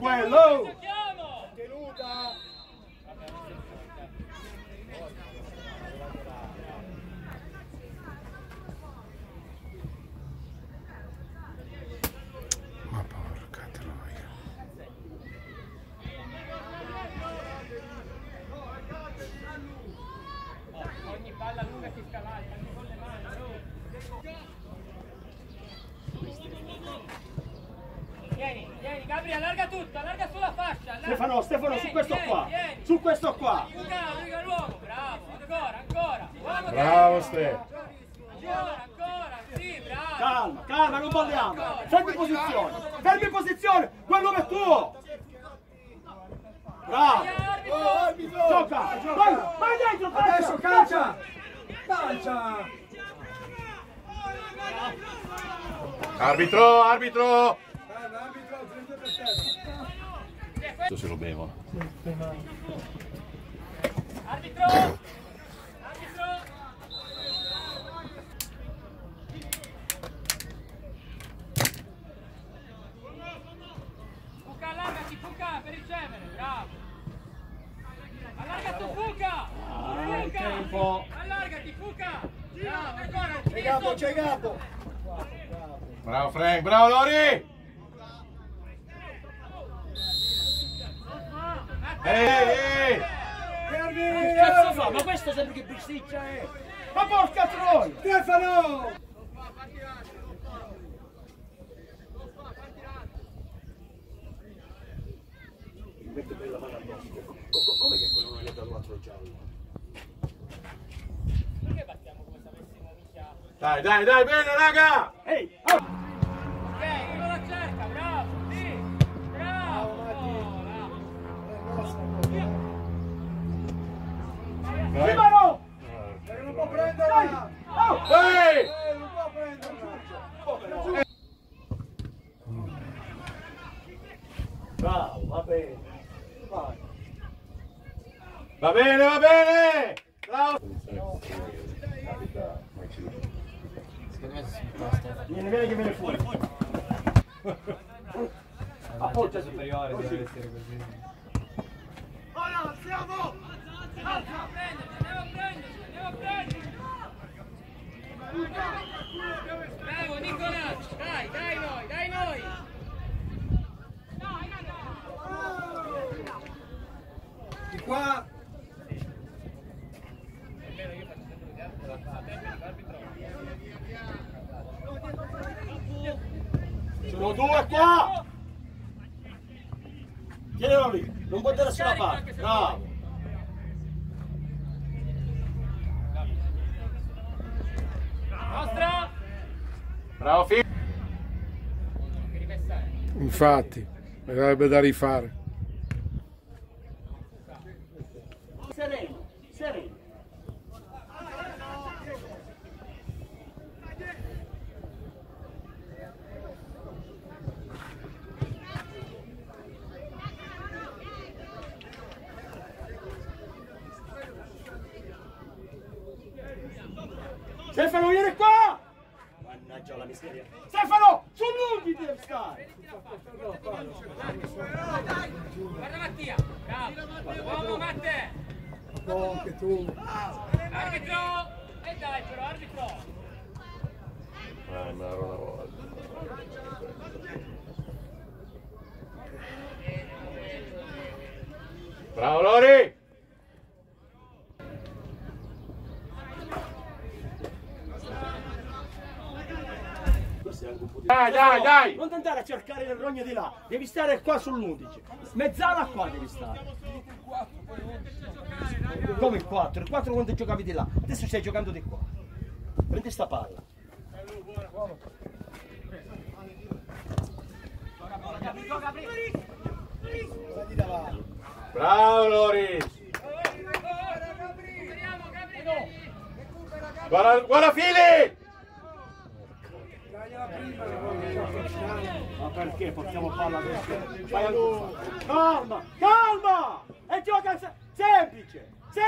quello! Tenuta! Ma porca troia. Ogni palla lunga si scavalca, anche con le mani. Vieni, Gabri, allarga tutto, allarga sulla fascia. Allarga. Stefano, su questo qua. Vieni. Su questo qua. Luca l'uomo, bravo, ancora. Bravo Ste. Ancora, sì, bravo. Calma, non balliamo. Fermi posizione. Quello è tuo. Bravo. Gioca. Vai dentro, Adesso calcia! Arbitro! L'arbitro, dritto per te. Questo se lo bevono. Arbitro. Fuca, allargati, Fuca, per ricevere, bravo. Allarga tu, Fuca. tempo. Allargati, Fuca. Bravo, ancora. C'è Gabbo! Bravo Frank, bravo Lori! Ehi! Che cazzo fa? Ma questo sempre che bisticcia è! Ma porca troia! Stefano! Mette bella mano addosso. Come che quello non gli ha dato l'altro giallo? Perché battiamo come se avessimo minchia? Dai, bene raga! Ehi! Ok, uno la cerca, bravo, sì, bravo, Stefano! Non può prenderla! Ehi! Non può prenderla! Bravo, va bene. Vai. Va bene! Bravo! Vieni che viene fuori. Appoggia superiore deve essere così. Andiamo a prenderci. Bravo Nicolaccio, dai noi. Di qua! Sono due qua! Tienilo lì, non puoi da nessuna parte. Bravo! Nostra! Bravo Fili! Infatti, avrebbe da rifare. Sereno. Stefano, vieni qua! Mannaggia la miseria. Stefano, sull'unghi devi stare! Guarda Mattia, bravo. Uomo Matte. Anche tu! Arbitro. E dai però, arbitro. Me l'ero una volta. Bravo Lori! Dai! Non andare a cercare le rogne di là, devi stare qua sull'11. Mezzala qua devi stare. Come il 4? Il 4 quando giocavi di là, adesso stai giocando di qua. Prendi sta palla. Bravo Loris! Guarda Fili! Ma perché portiamo palla adesso? Vai a... Calma! E gioca semplice!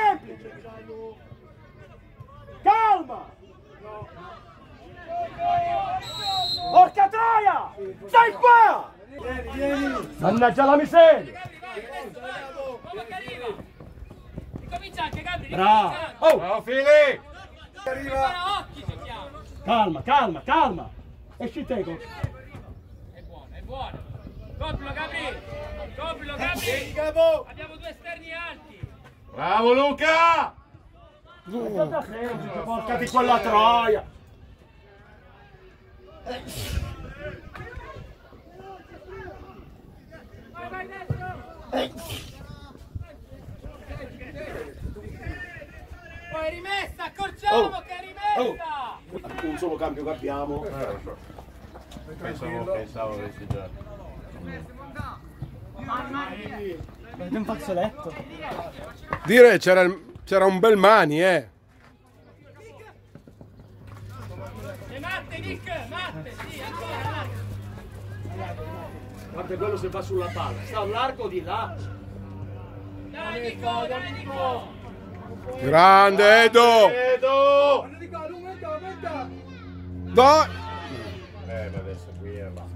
Calma! Porca troia! Stai qua! Vieni. Mannaggia la miseria! Gabri, vai, adesso, vai! Uomo che arriva! Ricomincia anche, Gabri, Bravo! ricomincia! Oh! Bravo Fili! Arriva. Guarda, occhi giochiamo! Calma, calma, calma! Esci te, È buono, è buono! Coprilo, Gabri! Coprilo, Gabri! Capo. Abbiamo due esterni alti! Bravo Luca! porca di quella troia! Vai, vai, destro! Poi rimessa, accorciamo che è rimessa! Un solo cambio che abbiamo. Lo so. Pensavo avessi già. Non faccio letto. Dire c'era un bel mani, E Matte, Nick! Matte, sì, ancora Matte! Guarda quello se va sulla palla. Sta all'arco di là. Dai Nico, dai Nico! Grande Edo! Edo! Aumenta. Dai! Ma adesso qui è là.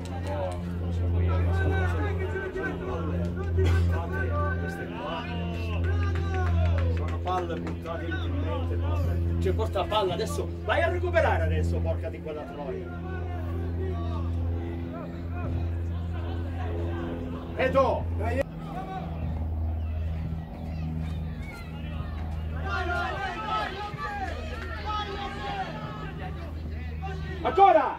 Sono palle buttate inutilmente. Ci porta la palla adesso. Vai a recuperare adesso, porca di quella troia. Edo! Ancora!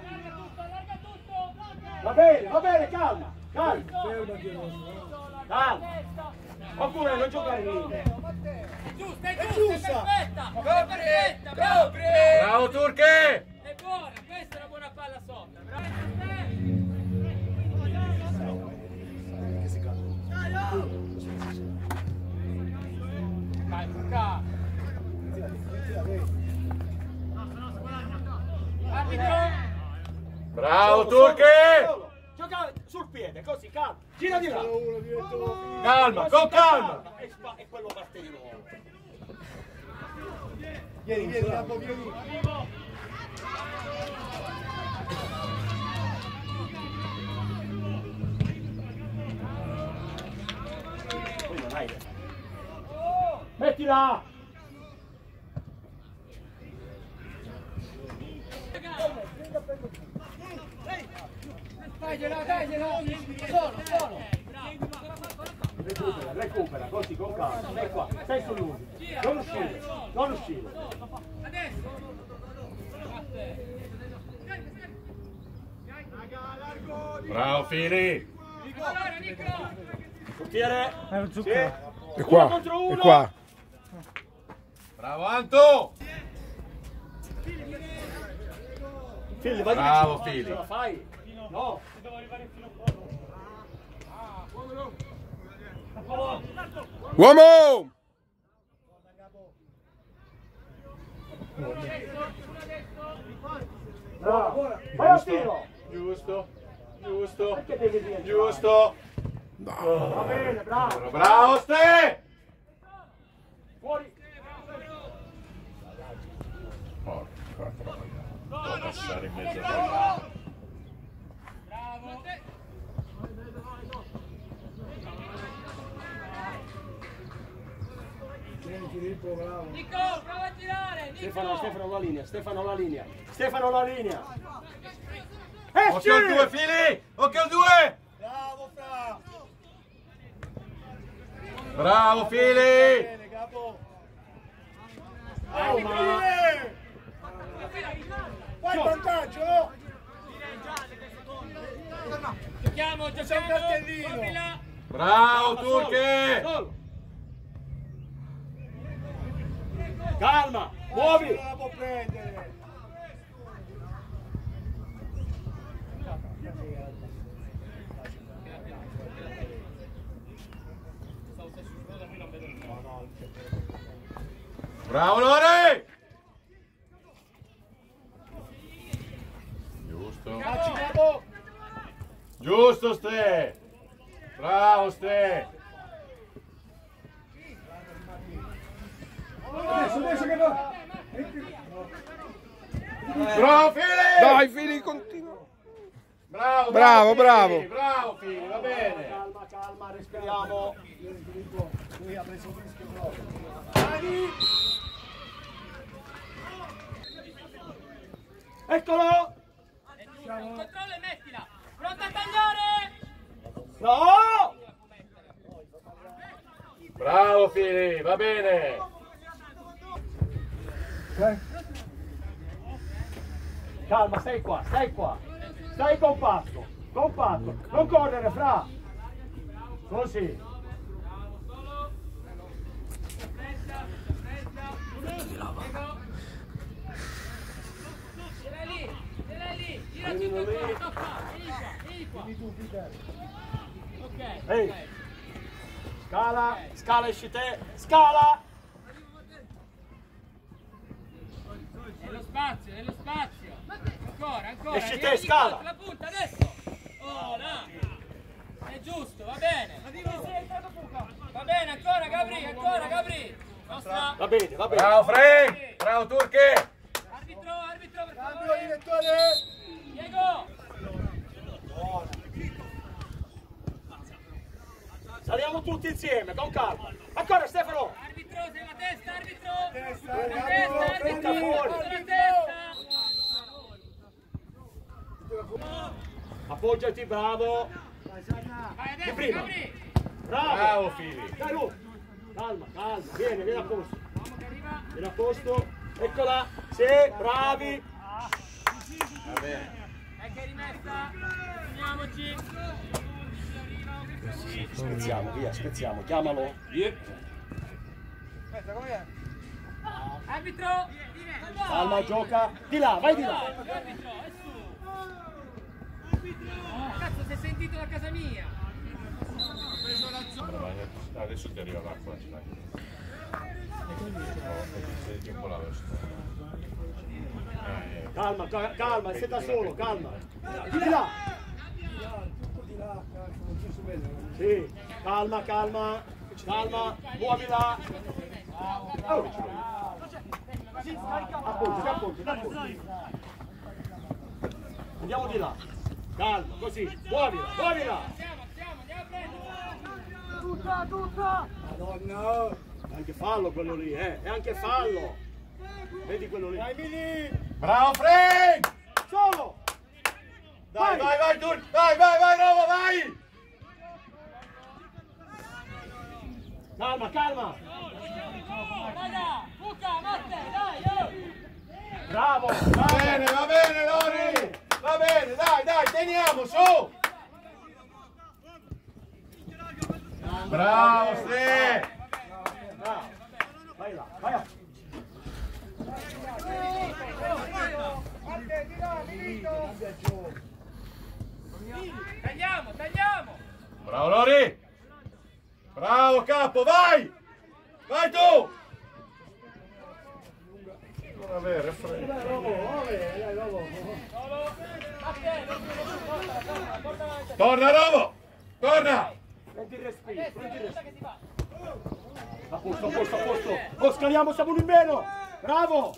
Va bene, calma, calma. Calma. Oppure non giocare lì. È giusta, è perfetta! È perfetta, bravo! Bravo Turche! È buona, questa è una buona palla sopra, bravo! Vai, Luca! Arbitro! Bravo Turche! Gioca sul piede, così, calma. Gira di là. Calma, con calma! E quello parte di nuovo. Vieni, Capo, vieni. Poi non hai. Mettila! Dagliela! Solo! Recupera, così con calma. Stai qua, stai su lui. Non uscire. Adesso! Bravo Fili! Allora, Nico! Portiere. Sì. È qua, Uno contro uno. è qua. Bravo Anto! Fili, vai Bravo, vicino. Fili. Ce la fai? No. Uomo! Bravo. Vai a tiro. Giusto! Perché devi dire? Giusto! Va bene, bravo. Bravo Ste! Fuori. Porca troia. Può passare in mezzo a Bravo! Vieni Filippo, bravo. Nico, prova a girare! Nico! Stefano la linea. Occhio al 2 Fili! Occhio al 2! Bravo, Fra. Bravo Fili! Bene, Capo. Oh, ma... Fai il vantaggio. Giochiamo! C'è un cartellino. Coprila! Bravo Turche! Solo. Calma, muovi. Non la può prendere. Bravo Lore! Giusto! Facci, Capo. Giusto Ste! Bravo Ste! Adesso che va. Bravo Fili! Dai, Fili, continua. Bravo, Bravo, bravo. Bravo, Fili, va bene. Calma, calma, respiriamo. Lui ha preso un rischio proprio. Dai! Eccolo! Controllo e mettila! Pronta a tagliare! No! Bravo, Fili, va bene. Calma, stai qua, stai qua. Stai compatto, compatto. Non correre, fra. Così. Girati un po', vieni qua. Ok. Ehi. Scala, scala, esci te. Scala. Nello spazio, nello spazio. Ancora, ancora. Esci te, Vieni, scala. La punta adesso. Oh, là. È giusto, va bene. Va bene, ancora Gabri, ancora Gabri. Nostra. Va bene, va bene. Bravo, Frank. Bravo, Turche. Arbitro, arbitro, per Cambio, favore. direttore! Diego. Saliamo tutti insieme, con calma. Ancora Stefano. Arbitro, sei la testa, arbitro. Testa, La arbitro, testa, arbitro. testa fuori. La testa. Appoggiati, bravo. Vai Di adesso, prima. Gabri. Bravo. Bravo, Fili. Dai Lu. Calma, calma. Vieni, vieni a posto. Uomo che arriva. Vieni a posto. Eccola. Sì, bravi. Va bene. Ecco è rimessa. Finiamoci. Spezziamo, via, spezziamo. Chiamalo. Aspetta, com'è? Arbitro. Calma, gioca. Di là, vai di là. Arbitro, è su. Cazzo, si è sentito da casa mia. Adesso ti arriva l'acqua, dai. Senti un po' la veste. Calma, calma, sei da solo, calma. Di là. Tutto di là, cazzo, non c'è su bello. Sì, calma, calma. Calma, muovi là. Appoggi, appoggi, appoggi. Andiamo di là. Calma, così. Muovila, muovila. Andiamo a prendere. Madonna! È anche fallo quello lì, eh. È anche fallo. Vedi quello lì. Dai, Mili! Bravo, Frank. Solo. Dai, vai, vai, Turco. Vai, Rovo, vai. Calma, calma. Raga, Luca, Matte, dai, oh. Bravo. Va bene, Lori. Va bene, dai, teniamo, su. Bravo, Ste. Bravo. Vai là, vai là. Tagliamo. Bravo, Lori. Bravo, capo, vai. Vai tu. Non avere, Frank. Torna, Rovo. Torna. Prendi il respiro, prendi il respiro. A posto, a posto, a posto. Oh, scaliamo, siamo in meno. Bravo.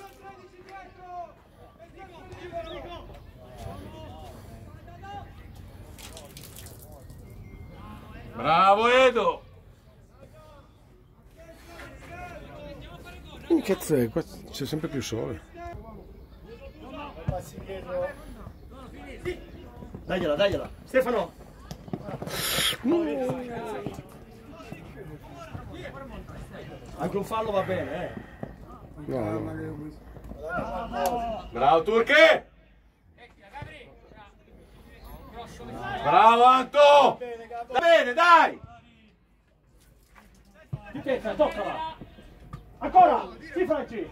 Bravo, Edo. Che cazzo è? Qua c'è sempre più sole. Passi dietro. Dagliela, dagliela. Stefano. Anche un fallo va bene, eh. No, no. Bravo, Turche. Bravo, Anto. Va bene, dai. Di testa, toccala. Ancora. Sì, Franci.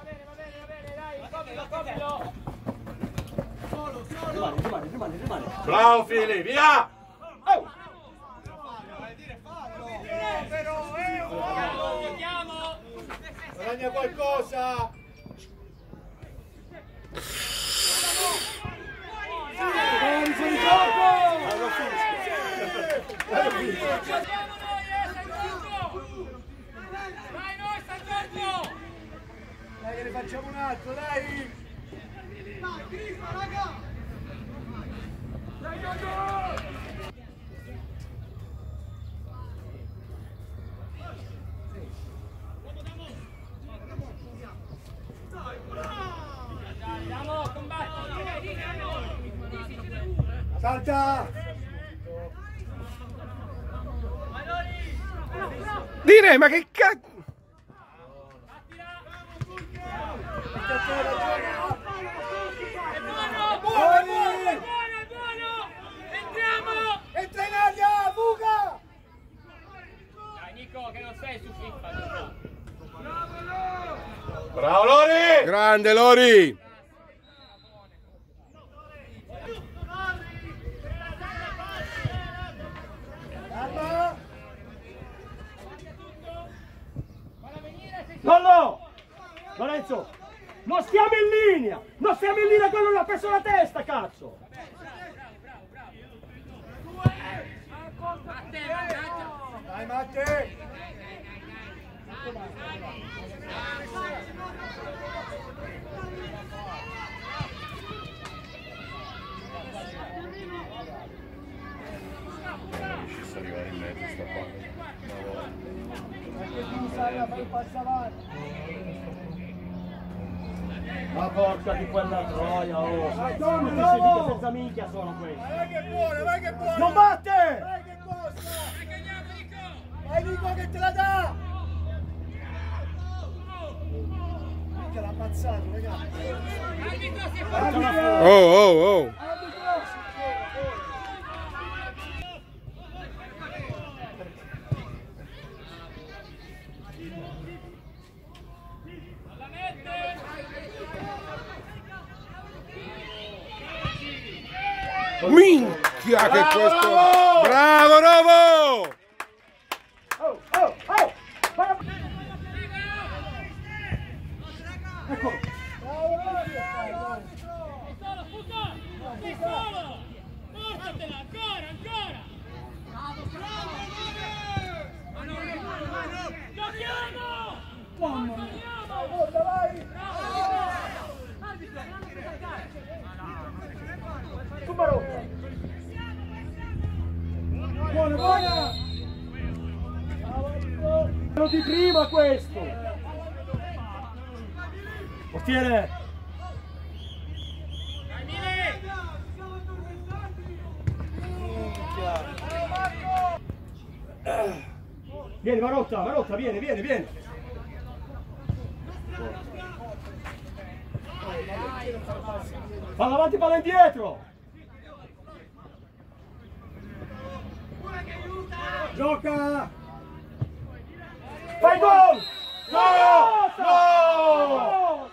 Rimane. Bravo, Fili, via. Oh. Chiamo. Guadagna qualcosa! Fuori gioco. Andiamo noi, San Giorgio. Vai noi, San Giorgio. Dai che ne facciamo un altro, dai! Andiamo, combatti! Salta! Direi, ma che cazzo? Entra in aria, fuga! Dai Nico, che non sei su FIFA. Bravo Lori! Grande Lori! Nonno! Lorenzo! Non stiamo in linea! Non stiamo in linea, quello non ha preso la testa, cazzo! Dai Matte! Riuscisse ad arrivare in mezzo sta palla. Anche tu sai a fare il passo avanti! Ma porca di quella troia, oh! Madonna, Tutti bravo! senza minchia sono questi! Vai che buona, vai che buona! Non batte! Vai che costa! Vai Nico che te la dà! Mica l'ha ammazzato, ragazzi! Oh, oh, oh! Minchia che questo... Bravo Rovo! Oh, oh, oh! Vai! Ecco! Portatela, ancora, ancora! Giochiamo! Buona, buona! Quello di prima questo! Portiere! Vieni Marotta, vieni, vieni, vieni! Palla avanti, palla indietro! Gioca! Fai gol! No! No!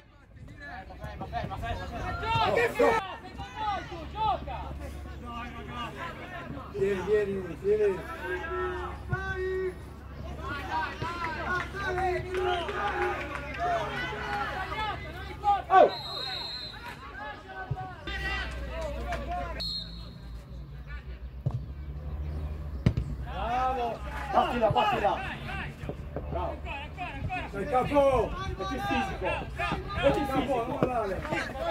Vieni, vieni, vieni! Oh! Bravo! Passila, passila! Bravo! Sei capo! Metti il fisico! Metti il Capo, fisico! non vale!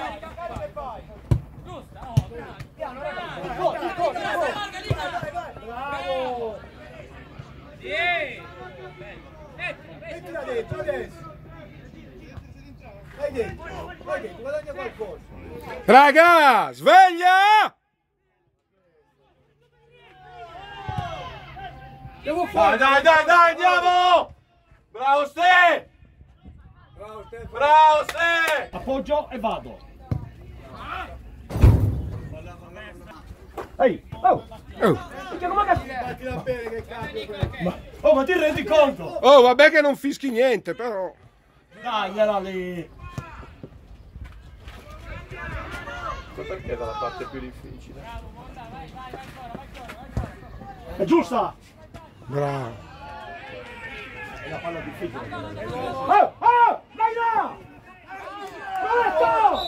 Bravo! Mettila dentro adesso! Vai dentro, guadagna qualcosa! Raga, sveglia! Devo fare! Dai, dai, dai, andiamo! Bravo Ste! Bravo Stefano! Bravo Ste! Appoggio e vado! Ehi! Oh! Oh, Perché come cazzo? Battila bene che cambio questo! Oh, ma ti rendi conto? oh, vabbè che non fischi niente, però... Dai, era lì! Perché è dalla parte più difficile? È giusta! Bravo. È la palla difficile. Oh! Oh! Dai là! Corretto!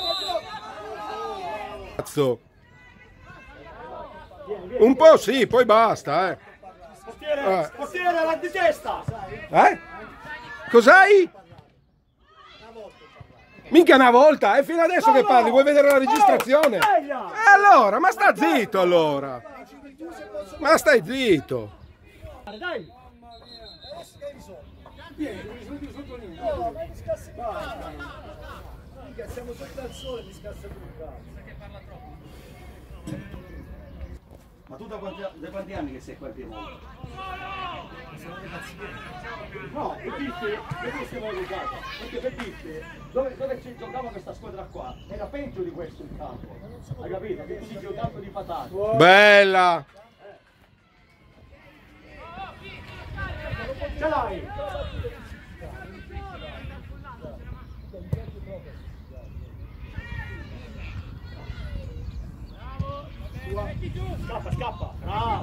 Cazzo. Vieni, vieni. Un po' sì, poi basta, Portiere! Portiere, la di testa! Eh? Cos'hai? Minchia una volta, è fino adesso che parli, vuoi vedere la registrazione? E allora, ma sta zitto allora! Ma stai zitto! Dai! Siamo sotto al sole, mi scassa più il cazzo. Ma tu da quanti anni che sei qua a Piemonte? No, per dirti, perché stiamo educati? Perché per dirti, dove ci giocava questa squadra qua, era peggio di questo il campo. Hai capito? Che tu dici un campo di patate. Bella! Ce l'hai! Scappa, scappa! Bravo!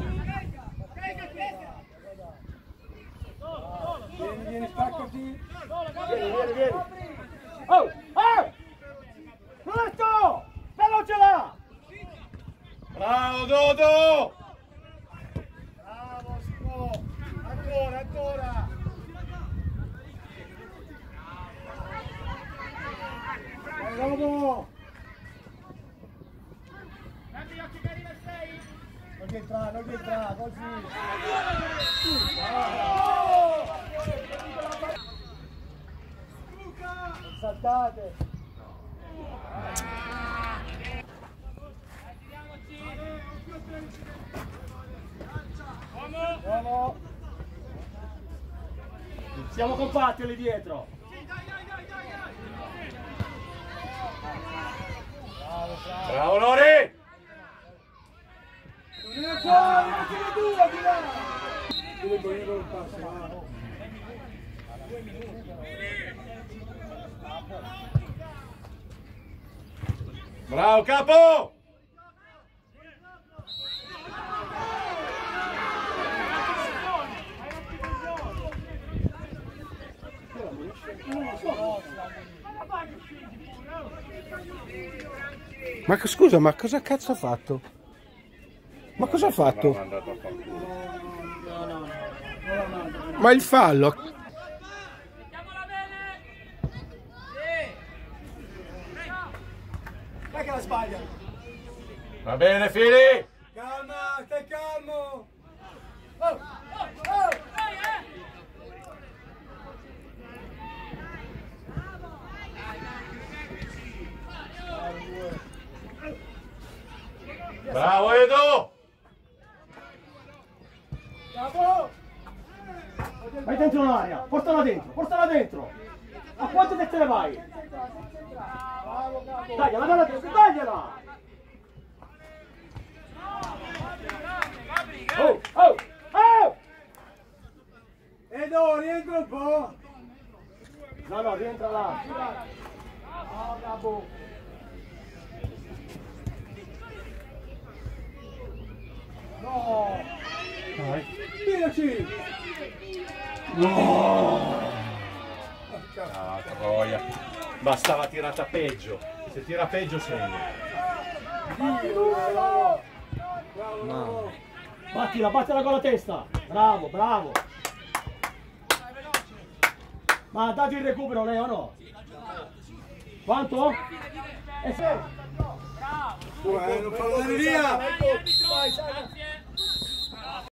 Vieni, spaccati. Vieni! Oh! Oh! Roberto! Velocela! Bravo Dodo! Bravo, Simo. Ancora. Bravo. Non gli entra, così. Saltate. Uomo. Siamo compatti lì dietro! Bravo Lori! Bravo capo! Ma scusa, ma cosa cazzo ha fatto? Ma cosa ha fatto? L'hanno mandato a fanculo. Ma il fallo? Mettiamola bene! Sì! Dai che la sbaglia. Va bene Fili! Calma, stai calmo. Bravo Edo! Capo. Vai dentro l'area! Portala dentro! A quante te ne vai? Bravo, capo. Tagliala! Oh! Edo, rientra un po'. No, rientra là! Bravo, capo. No. Tiraci. Ah, troia. Bastava tirata peggio! Se tira peggio segna! Bravo. Bravo. Battila con la testa! Bravo! Ma dati il recupero lei o no? Quanto? E 6! Non farlo andare via. Vai, arbitro! Grazie!